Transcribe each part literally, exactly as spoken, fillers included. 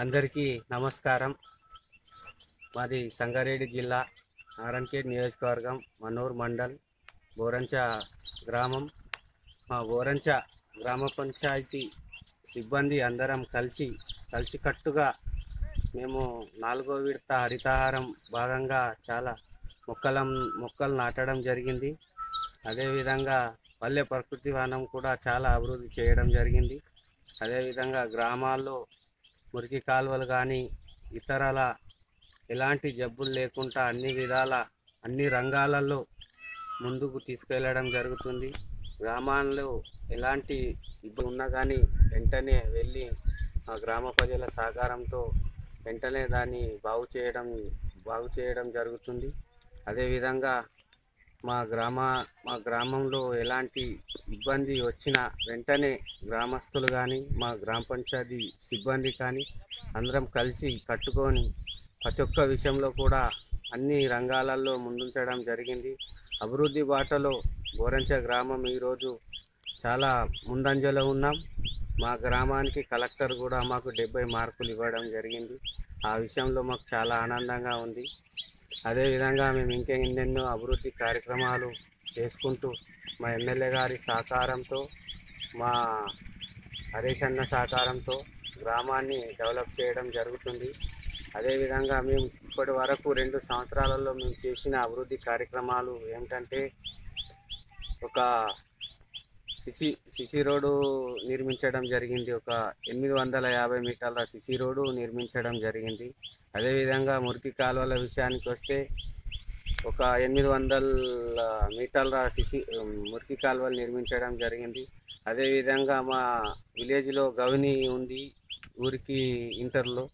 అందరికీ నమస్కారం. మాది సంగారెడ్డి జిల్లా నారాయణఖేడ్ నియోజకవర్గం మన్నూరు మండల్ బోరంచ గ్రామం. మా బోరంచ గ్రామ పంచాయతీ సిబ్బంది అందరం కలిసి కలిసికట్టుగా మేము నాలుగో విడత హరితహారం భాగంగా చాలా మొక్కల మొక్కలు నాటడం జరిగింది. అదేవిధంగా పల్లె ప్రకృతి వనం కూడా చాలా అభివృద్ధి చేయడం జరిగింది. అదేవిధంగా గ్రామాల్లో మురికి కాలువలు కానీ ఇతరాల ఎలాంటి జబ్బులు లేకుండా అన్ని విధాల అన్ని రంగాలలో ముందుకు తీసుకెళ్ళడం జరుగుతుంది. గ్రామాల్లో ఎలాంటి ఇబ్బంది ఉన్నా కానీ వెంటనే వెళ్ళి ఆ గ్రామ ప్రజల సహకారంతో వెంటనే దాన్ని బాగు చేయడం బాగు చేయడం జరుగుతుంది. అదేవిధంగా మా గ్రామ మా గ్రామంలో ఎలాంటి ఇబ్బంది వచ్చినా వెంటనే గ్రామస్తులు కానీ మా గ్రామ పంచాయతీ సిబ్బంది కానీ అందరం కలిసి కట్టుకొని ప్రతి ఒక్క విషయంలో కూడా అన్ని రంగాలలో ముందుంచడం జరిగింది. అభివృద్ధి బాటలో బోరంచ గ్రామం ఈరోజు చాలా ముందంజలో ఉన్నాం. మా గ్రామానికి కలెక్టర్ కూడా మాకు డెబ్బై మార్కులు ఇవ్వడం జరిగింది. ఆ విషయంలో మాకు చాలా ఆనందంగా ఉంది. అదేవిధంగా మేము ఇంకా ఎన్నెన్నో అభివృద్ధి కార్యక్రమాలు చేసుకుంటూ మా ఎమ్మెల్యే గారి సహకారంతో మా హరీష్ అన్న సహకారంతో గ్రామాన్ని డెవలప్ చేయడం జరుగుతుంది. అదేవిధంగా మేము ఇప్పటి వరకు రెండు సంవత్సరాలలో మేము చేసిన అభివృద్ధి కార్యక్రమాలు ఏమిటంటే ఒక సిసి సిసి రోడ్డు నిర్మించడం జరిగింది. ఒక ఎనిమిది వందల యాభై మీటర్ల సిసి రోడ్డు నిర్మించడం జరిగింది. అదేవిధంగా మురికి కాలువల విషయానికి వస్తే ఒక ఎనిమిది వందల మీటర్ల సిసి మురికి కాలువలు నిర్మించడం జరిగింది. అదేవిధంగా మా విలేజ్లో గవని ఉంది ఊరికి ఇంటర్లో.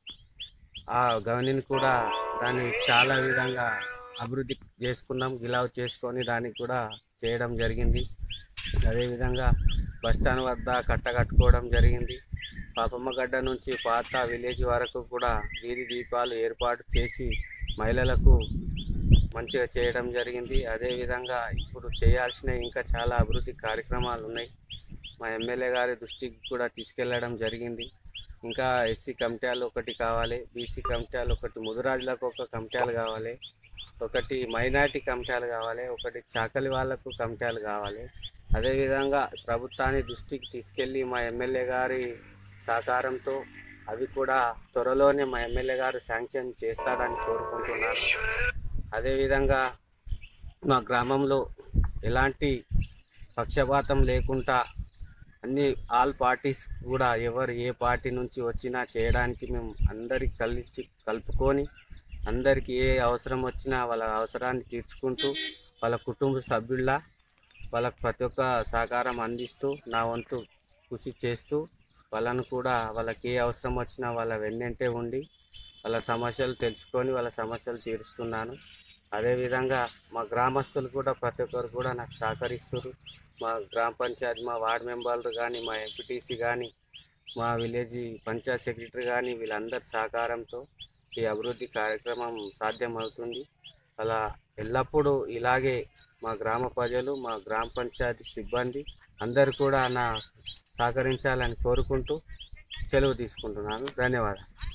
ఆ గవనిని కూడా దాన్ని చాలా విధంగా అభివృద్ధి చేసుకున్నాం. గిలావ్ చేసుకొని దానికి కూడా చేయడం జరిగింది. అదేవిధంగా బస్టాండ్ వద్ద కట్ట కట్టుకోవడం జరిగింది. పాపమ్మగడ్డ నుంచి పాత విలేజ్ వరకు కూడా వీధి దీపాలు ఏర్పాటు చేసి మహిళలకు మంచిగా చేయడం జరిగింది. అదేవిధంగా ఇప్పుడు చేయాల్సిన ఇంకా చాలా అభివృద్ధి కార్యక్రమాలు ఉన్నాయి. మా ఎమ్మెల్యే గారి దృష్టికి కూడా తీసుకెళ్లడం జరిగింది. ఇంకా ఎస్సీ కమిటీలు ఒకటి కావాలి, బీసీ కమిటీలు ఒకటి, ముదురాజులకు ఒక కమిటీలు కావాలి, ఒకటి మైనార్టీ కమిటీలు కావాలి, ఒకటి చాకలి వాళ్లకు కమిటీలు కావాలి. అదేవిధంగా ప్రభుత్వాన్ని దృష్టికి తీసుకెళ్ళి మా ఎమ్మెల్యే గారి సహకారంతో అవి కూడా త్వరలోనే మా ఎమ్మెల్యే గారు శాంక్షన్ చేస్తాడని కోరుకుంటున్నాను. అదేవిధంగా మా గ్రామంలో ఎలాంటి పక్షపాతం లేకుండా అన్ని ఆల్ పార్టీస్ కూడా ఎవరు ఏ పార్టీ నుంచి వచ్చినా చేయడానికి మేము అందరికి కలిసి కలుపుకొని అందరికీ ఏ అవసరం వచ్చినా వాళ్ళ అవసరాన్ని తీర్చుకుంటూ వాళ్ళ కుటుంబ సభ్యుల్లా వాళ్ళకు ప్రతి ఒక్క సహకారం అందిస్తూ నా వంతు కృషి చేస్తూ వాళ్ళను కూడా వాళ్ళకి ఏ అవసరం వచ్చినా వాళ్ళ వెన్నంటే ఉండి వాళ్ళ సమస్యలు తెలుసుకొని వాళ్ళ సమస్యలు తీరుస్తున్నాను. అదేవిధంగా మా గ్రామస్తులు కూడా ప్రతి ఒక్కరు కూడా నాకు సహకరిస్తారు. మా గ్రామ పంచాయతీ మా వార్డు మెంబర్లు కానీ మా ఎంపీటీసీ కానీ మా విలేజ్ పంచాయత్ సెక్రటరీ కానీ వీళ్ళందరి సహకారంతో ఈ అభివృద్ధి కార్యక్రమం సాధ్యమవుతుంది. అలా ఎల్లప్పుడూ ఇలాగే మా గ్రామ ప్రజలు మా గ్రామ పంచాయతీ సిబ్బంది అందరూ కూడా నా సహకరించాలని కోరుకుంటూ సెలవు తీసుకుంటున్నాను. ధన్యవాదాలు.